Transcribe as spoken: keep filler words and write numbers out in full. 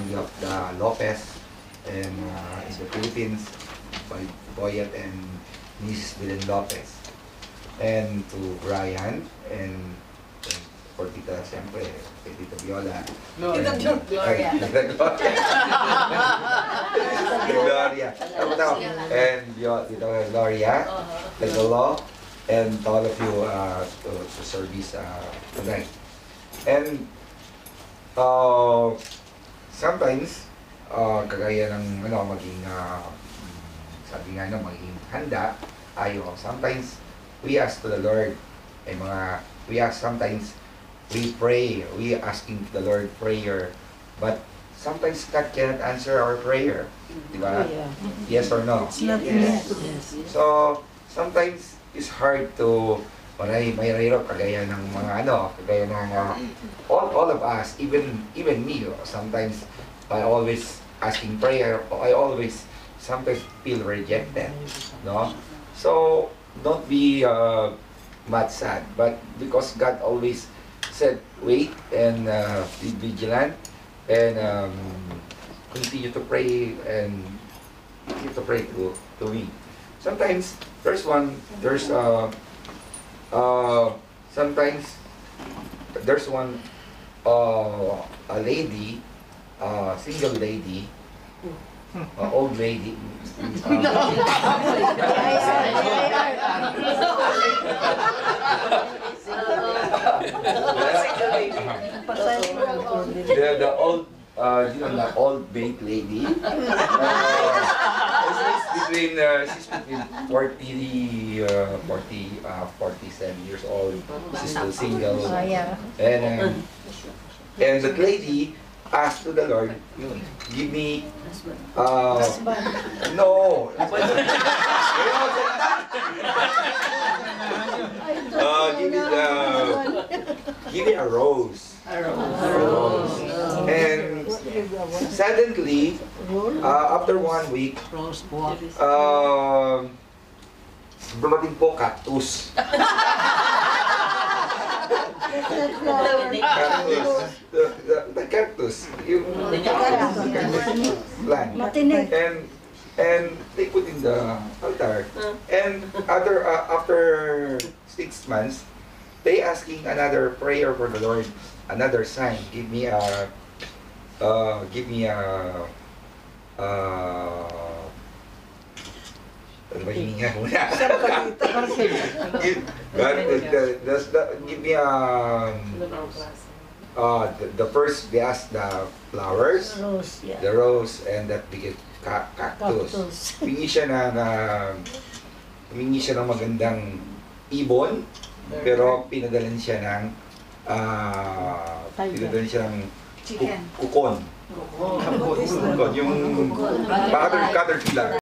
family of the Lopez and uh, in the Philippines, by Boyet and Missus Belen Lopez. And to Brian and, and for Tita, siyempre, kay Tita Viola. Gloria. And, Gloria. Tita Gloria. Gloria. And Tita Gloria, Tita Law, and all of you uh, to, to service uh, tonight. And uh, sometimes, uh, kagaya ng ano, maging, uh, sabi nga no, maging handa, tayo, sometimes we ask to the Lord, ay mga, we ask sometimes, we pray, we asking the Lord prayer, but sometimes God cannot answer our prayer. Diba? Yes or no? Yes. So, sometimes, it's hard to may may hirap kagaya ng mga ano, kagaya ng uh, all, all of us, even even me, sometimes I always asking prayer, I always sometimes feel rejected, no? So don't be uh, mad sad, but because God always said wait and uh, be vigilant and um, continue to pray and continue to pray to to me. Sometimes there's one, there's uh, uh, sometimes there's one uh, a lady, uh, single lady, uh, old lady. Uh, the, the old, uh, you know, the old baked lady. Uh, she's between, uh, she's between forty, uh, forty, uh, forty-seven years old. She's still single. Oh, yeah. And, um, and the lady asked to the Lord, give me, uh, no. uh, give me the, give me a rose. A rose. A rose. And suddenly, uh, after one week, uh, dumating po cactus. Cactus. The, the, the cactus. Yung cactus plant. And and they put in the altar. And other uh, after six months, they asking another prayer for the Lord, another sign. Give me a, uh, give me a, uh, ano ba hininga muna? give, God, the, the, the, the, give me a, uh, the, the first they asked the flowers, Rose, yeah. the rose, and that became ca cactus. Humingi siya ng, uh, humingi siya ng magandang ibon, pero pinadalan siya ng, uh, pinadalan siya ng kukon. Kukon, yung caterpillar.